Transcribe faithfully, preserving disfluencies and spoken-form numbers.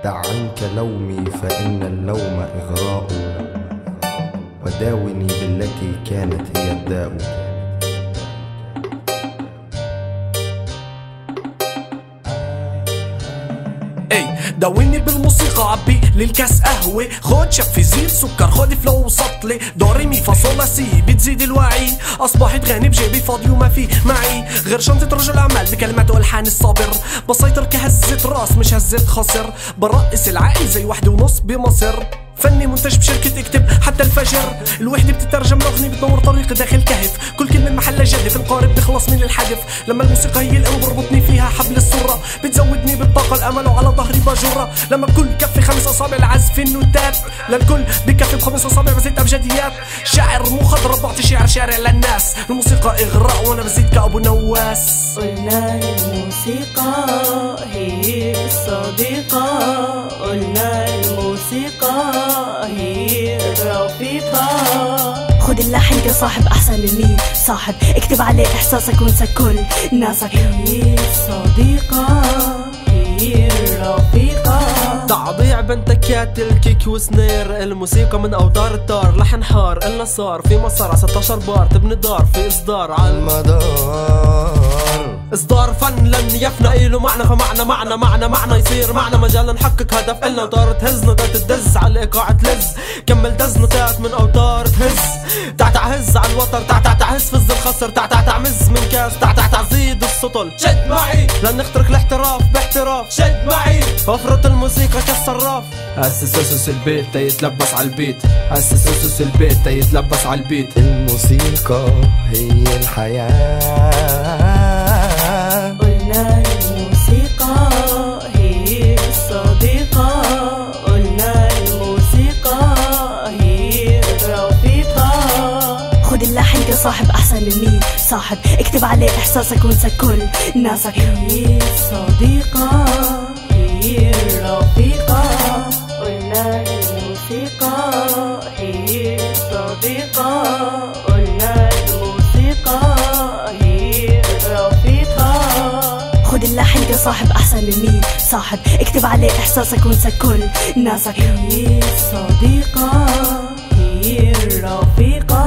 دع عنك لومي فإن اللوم إغراء، وداوني بالتي كانت هي الداء. داوني بالموسيقى، عبي للكاس قهوة، خد شفي زيت سكر، خد فلو وسطلي دوري مي فاصولا سي، بتزيد الوعي. أصبحت غني بجيبي فاضي وما في معي غير شنطة رجل أعمال بكلمات والحان الصابر. بسيطر كهزة راس مش هزة خصر، برقص العقل زي واحدة ونص بمصر. فني منتج بشركة اكتب حتى الفجر، الوحدة بتترجم لأغنية بتنور طريق داخل كهف، كل كلمة محلها جدف، القارب بخلص من الحدف. لما الموسيقى هي القلب بربطني فيها حبل الصورة، بتزودني بالطاقة الأمل وعلى ظهري باجورة. لما كل كفي خمس أصابع العزف النوتات، للكل بكفي بخمس أصابع بزيد أبجديات. شاعر مخضرم بعطي شعر شارع للناس، الموسيقى إغراء وأنا بزيد كأبو نواس. قلنا الموسيقى هي الصديقة، قلنا الموسيقى هي الرفيقة. خد اللحن كصاحب أحسن من مين صاحب، اكتب عليه إحساسك وانسى كل ناسك. هي الصديقة هي الرفيقة. تعضيع بنتكات الكيك وسنير، الموسيقى من أوتار التار، لحن حار إلنا صار في مسار على ستاشر بار، تبني دار في إصدار على المدار. إصدار فن لن يفنى، إله معنى فمعنى معنى معنى معنى يصير معنا مجال نحقق هدف إلنا. وتار تهز نوتات تدز على الإيقاع تلز، كمل دز نوتات من أوتار تهز. تعتع هز على الوتر، تعتع تعز فز الخصر، تعتع تعمز من كاس، تعتع تعزيد السطل. شد معي لن نخترق الاحتراف باحتراف، شد معي افرط الموسيقى كالصراف. أسس أسس البيت تيتلبس على البيت، أسس أسس البيت تيتلبس على البيت. الموسيقى هي الحياة. قلنا الموسيقى هي الصديقة، قلنا الموسيقى هي الرفيقة. خد اللحن كصاحب أحسن من مين صاحب، اكتب عليه إحساسك وانسى كل ناسك. هي الصديقة هي الرفيقة. قلنا الموسيقى هي الصديقة، قلنا الموسيقى هي الرفيقة. خد اللحن كصاحب أحسن من مين صاحب، اكتب عليه إحساسك وانسى كل ناسك. هي الصديقة هي الرفيقة.